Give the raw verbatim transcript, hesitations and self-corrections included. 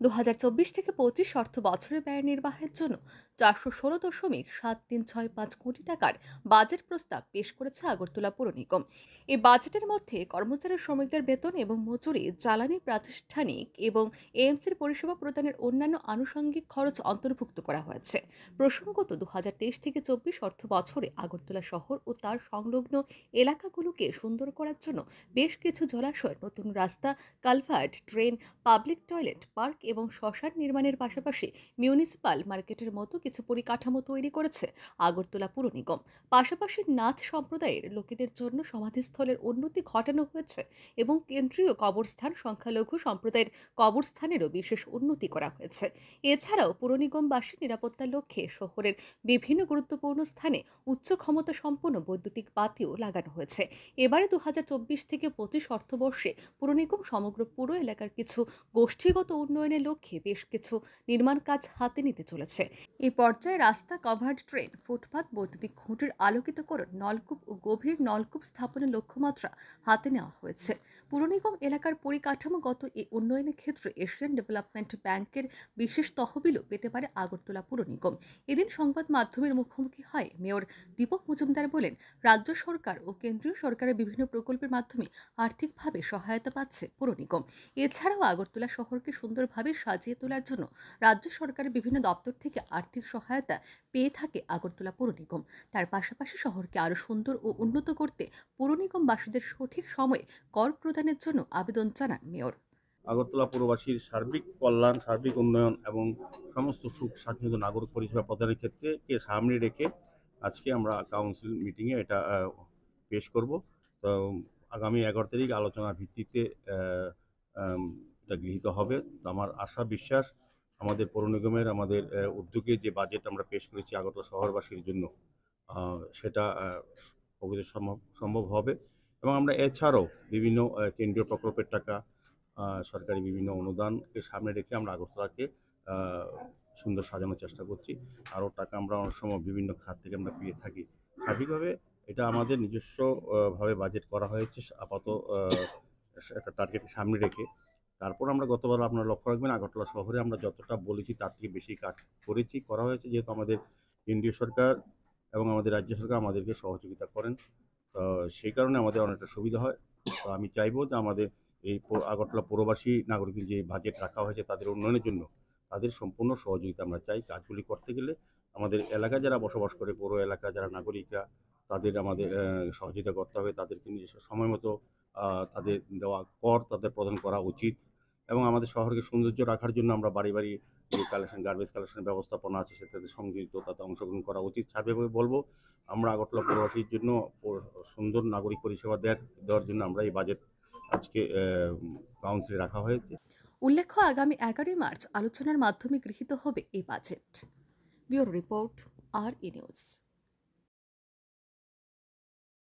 দু হাজার চব্বিশ থেকে পঁচিশ অর্থ বছরের ব্যয় নির্বাহের জন্য চারশো ষোলো দশমিক সাত তিন ছয় পাঁচ কোটি টাকার বাজেট প্রস্তাব পেশ করেছে আগরতলা পৌর নিগম। এই বাজেটের মধ্যে কর্মচারী শ্রমিকদের বেতন এবং মজুরি, জ্বালানি, প্রাতিষ্ঠানিক এবং এএমসির পরিষেবা প্রদানের অন্যান্য আনুষঙ্গিক খরচ অন্তর্ভুক্ত করা হয়েছে। প্রসঙ্গত, দু হাজার তেইশ থেকে চব্বিশ অর্থ বছরে আগরতলা শহর ও তার সংলগ্ন এলাকাগুলোকে সুন্দর করার জন্য বেশ কিছু জলাশয়, নতুন রাস্তা, culvert, drain, public toilet, park এবং শ্মশান নির্মাণের পাশাপাশি মিউনিসিপাল মার্কেটের মতো কিছু পরিকাঠামো তৈরি করেছে আগরতলা পুর নিগম। পাশাপাশি নাথ সম্প্রদায়ের লোকেদের জন্য সমাধিস্থলের উন্নতি ঘটানো হয়েছে এবং কেন্দ্রীয় কবরস্থান, সংখ্যালঘু সম্প্রদায়ের কবরস্থানেরও বিশেষ উন্নতি করা হয়েছে। এছাড়াও পুর নিগমবাসী নিরাপত্তার লক্ষ্যে শহরের বিভিন্ন গুরুত্বপূর্ণ স্থানে উচ্চ ক্ষমতা সম্পন্ন বৈদ্যুতিক বাতিও লাগানো হয়েছে। এবারে দু হাজার চব্বিশ থেকে পঁচিশ অর্থবর্ষে পুর নিগম সমগ্র পুরো এলাকার কিছু গোষ্ঠীগত উন্নয়নের লক্ষ্যে বেশ কিছু নির্মাণ কাজ হাতে নিতে চলেছে। এই পর্যায়ে রাস্তা, কভার্ড ট্রেন, ফুটপাত, বৈদ্যুতিক খুঁটির আলোকিতকরণ, নলকূপ ও গভীর নলকূপ স্থাপনের লক্ষ্যমাত্রা হাতে নেওয়া হয়েছে। পুর নিগম এলাকার পরিকাঠামোগত এই উন্নয়নের ক্ষেত্রে এশিয়ান ডেভেলপমেন্ট ব্যাংকের বিশেষ তহবিলও পেতে পারে আগরতলা পুর নিগম। এদিন সংবাদ মাধ্যমের মুখোমুখি হয় মেয়র দীপক মজুমদার বলেন, রাজ্য সরকার ও কেন্দ্রীয় সরকারের বিভিন্ন প্রকল্পের মাধ্যমে আর্থিকভাবে সহায়তা পাচ্ছে পুর নিগম। এছাড়াও আগরতলা শহরকে সুন্দরভাবে সাজিয়ে তোলার জন্য রাজ্য সরকারের বিভিন্ন দপ্তর থেকে আর্থিক সহায়তা পেয়ে থাকে আগরতলা পৌর নিগম। তার পাশাপাশি শহরকে আরও সুন্দর ও উন্নত করতে পৌর নিগমবাসীদের সঠিক সময়ে কর প্রদানের জন্য আবেদন জানান মেয়র। আগরতলা পৌরবাসীর সার্বিক কল্যাণ, সার্বিক উন্নয়ন এবং সমস্ত সুখ স্বাচ্ছন্দ্য নাগরিক পরিষেবা প্রদানের ক্ষেত্রে কে সামনে রেখে আজকে আমরা কাউন্সিল মিটিংয়ে এটা আহ, পেশ করব। তো আগামী এগারো তারিখ আলোচনার ভিত্তিতে আহ, আম, এটা গৃহীত হবে। তো আমার আশা বিশ্বাস আমাদের পৌর নিগমের আমাদের আহ, উদ্যোগে যে বাজেট আমরা পেশ করেছি আগরতলা শহরবাসীর জন্য, আহ, সেটা আহ, প্রকৃত সম্ভব সম্ভব হবে। এবং আমরা এছাড়াও বিভিন্ন আহ, কেন্দ্রীয় প্রকল্পের টাকা, আহ, সরকারি বিভিন্ন অনুদানকে সামনে রেখে আমরা আগরতলাকে আহ, সুন্দর সাজানোর চেষ্টা করছি। আরও টাকা আমরা অনেক সময় বিভিন্ন খাত থেকে আমরা পেয়ে থাকি। স্বাভাবিকভাবে এটা আমাদের নিজস্ব আহ, ভাবে বাজেট করা হয়েছে আপাতত আহ, একটা টার্গেট সামনে রেখে। তারপর আমরা গতবার আপনারা লক্ষ্য রাখবেন আগরতলা শহরে আমরা যতটা বলেছি তার থেকে বেশি কাজ করেছি, করা হয়েছে, যেহেতু আমাদের কেন্দ্রীয় সরকার এবং আমাদের রাজ্য সরকার আমাদেরকে সহযোগিতা করেন। তো সেই কারণে আমাদের অনেকটা সুবিধা হয়। তো আমি চাইবো যে আমাদের এই প- আগরতলা পৌরবাসী নাগরিকের যে বাজেট রাখা হয়েছে তাদের উন্নয়নের জন্য তাদের সম্পূর্ণ সহযোগিতা আমরা চাই। কাজগুলি করতে গেলে আমাদের এলাকায় যারা বসবাস করে, পৌর এলাকা যারা নাগরিকরা, তাদের আমাদের আহ, সহযোগিতা করতে হবে। তাদেরকে নিজস্ব সময় মতো আহ, তাদের দেওয়া কর তাদের প্রদান করা উচিত। এবং আমাদের শহরকে সৌন্দর্য রাখার জন্য আমরা বাড়ি বাড়ি যে কালেকশন, গার্বেজ কালেকশনের ব্যবস্থাপনা আছে সেটাতে সংযোজিত, তাতে অংশগ্রহণ করা উচিত। সার্বিকভাবে বলবো আমরা আগরতলা পৌরবাসীর জন্য প- সুন্দর নাগরিক পরিষেবা দেওয়ার দেওয়ার জন্য আমরা এই বাজেট আজকে কাউন্সিলে রাখা হয়েছে। উল্লেখ্য, আগামী এগারোই মার্চ আলোচনার মাধ্যমে গৃহীত হবে এই বাজেট। Bureau report, R E news.